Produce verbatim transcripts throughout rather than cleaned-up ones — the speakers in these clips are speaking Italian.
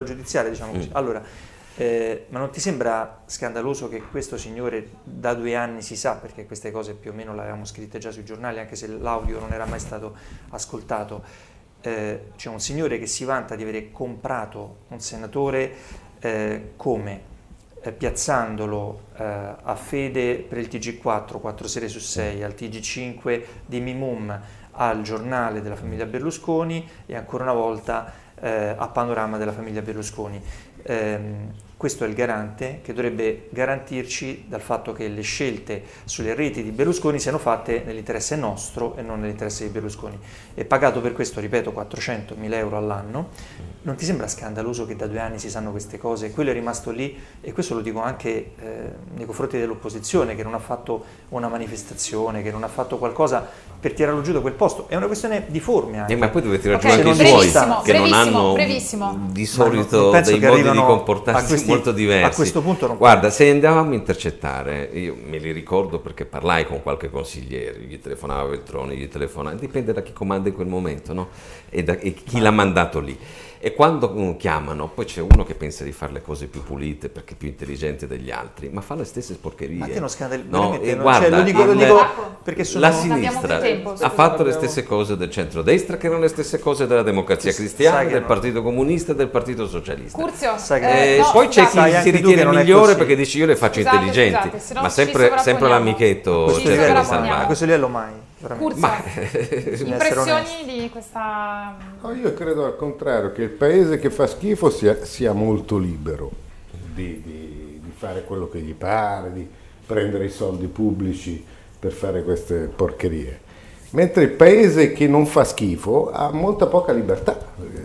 giudiziaria, diciamo così. Mm. Allora, eh, ma non ti sembra scandaloso che questo signore da due anni si sa, perché queste cose più o meno le avevamo scritte già sui giornali, anche se l'audio non era mai stato ascoltato, eh, c'è un signore che si vanta di avere comprato un senatore eh, come? Eh, piazzandolo eh, a Fede per il T G quattro, quattro sere su sei, al T G cinque di Mimum, al giornale della famiglia Berlusconi e ancora una volta eh, a Panorama della famiglia Berlusconi. Ehm, questo è il garante che dovrebbe garantirci dal fatto che le scelte sulle reti di Berlusconi siano fatte nell'interesse nostro e non nell'interesse di Berlusconi. È pagato per questo, ripeto, quattrocentomila euro all'anno. Non ti sembra scandaloso che da due anni si sanno queste cose? Quello è rimasto lì, e questo lo dico anche eh, nei confronti dell'opposizione, che non ha fatto una manifestazione, che non ha fatto qualcosa per tirarlo giù da quel posto. È una questione di forme anche. Eh, ma poi dovete tirare okay, giù anche i suoi, che non hanno brevissimo. di solito dei modi di comportarsi questi, molto diversi. A questo punto non Guarda, se andavamo a intercettare, io me li ricordo perché parlai con qualche consigliere, gli telefonava Veltroni, gli telefonava, dipende da chi comanda in quel momento, no? E, da, e chi l'ha mandato lì. E quando um, chiamano, poi c'è uno che pensa di fare le cose più pulite perché è più intelligente degli altri, ma fa le stesse porcherie. Ma te non scandali, no? E non, guarda, cioè, lo dico, il, lo dico perché sono... la sinistra tempo, ha fatto le stesse cose del centrodestra, che erano le stesse cose della Democrazia Sì, Cristiana, del no. Partito Comunista e del Partito Socialista. Curzio, che, eh, no, poi c'è chi sai, si ritiene migliore perché dice io le faccio scusate, intelligenti, scusate, ma sempre, sempre l'amichetto Ci cerca di a salvare. questo livello mai. Curzio, Ma, impressioni di questa... No, io credo al contrario che il paese che fa schifo sia, sia molto libero di, di, di fare quello che gli pare, di prendere i soldi pubblici per fare queste porcherie, mentre il paese che non fa schifo ha molta poca libertà.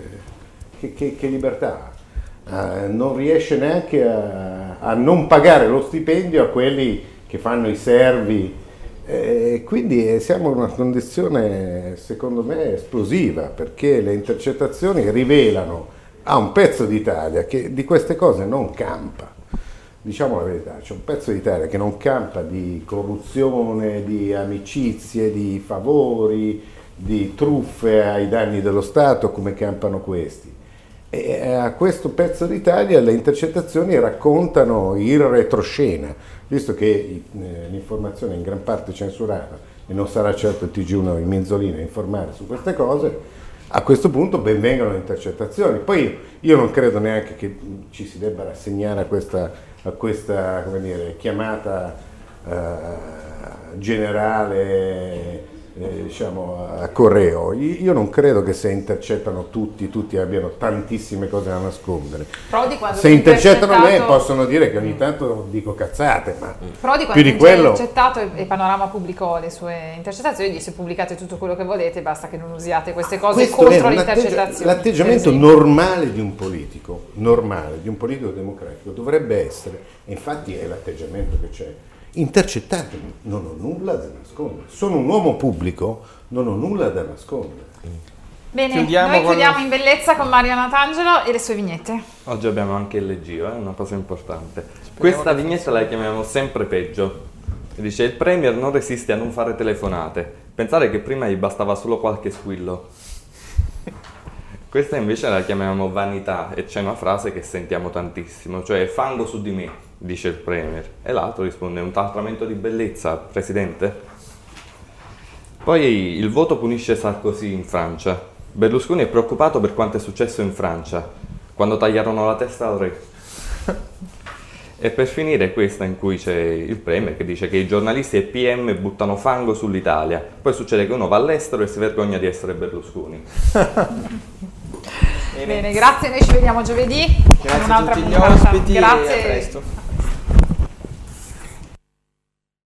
Che, che, che libertà ha? Uh, non riesce neanche a, a non pagare lo stipendio a quelli che fanno i servi. Eh, quindi siamo in una condizione secondo me esplosiva, perché le intercettazioni rivelano a un pezzo d'Italia che di queste cose non campa, diciamo la verità, c'è un pezzo d'Italia che non campa di corruzione, di amicizie, di favori, di truffe ai danni dello Stato come campano questi. E a questo pezzo d'Italia le intercettazioni raccontano il retroscena, visto che l'informazione è in gran parte censurata e non sarà certo il T G uno il Minzolino a informare su queste cose, a questo punto ben vengano le intercettazioni. Poi io non credo neanche che ci si debba rassegnare a questa, a questa come dire, chiamata eh, generale, Eh, diciamo a correo. Io non credo che se intercettano tutti, tutti abbiano tantissime cose da nascondere. Prodi, se intercettano me possono dire che ogni tanto dico cazzate, ma Prodi, più di quello... intercettato e Panorama pubblicò le sue intercettazioni, disse pubblicate tutto quello che volete, basta che non usiate queste cose Questo contro è le intercettazioni. L'atteggiamento normale di un politico, normale, di un politico democratico dovrebbe essere, e infatti è l'atteggiamento che c'è, intercettatemi, non ho nulla da nascondere. Sono un uomo pubblico, non ho nulla da nascondere. Bene, chiudiamo noi con... chiudiamo in bellezza con Mario Natangelo e le sue vignette. Oggi abbiamo anche il leggio, è eh? una cosa importante. Speriamo Questa vignetta la chiamiamo sempre peggio. Dice: il premier non resiste a non fare telefonate. Pensare che prima gli bastava solo qualche squillo. Questa invece la chiamiamo vanità e c'è una frase che sentiamo tantissimo, cioè fango su di me, dice il premier, e l'altro risponde: un trattamento di bellezza, presidente? Poi il voto punisce Sarkozy in Francia. Berlusconi è preoccupato per quanto è successo in Francia, quando tagliarono la testa al re. E per finire questa in cui c'è il premier che dice che i giornalisti e P M buttano fango sull'Italia, poi succede che uno va all'estero e si vergogna di essere Berlusconi. Bene, grazie, noi ci vediamo giovedì grazie con un'altra a tutti gli puntata. ospiti Grazie. E a presto.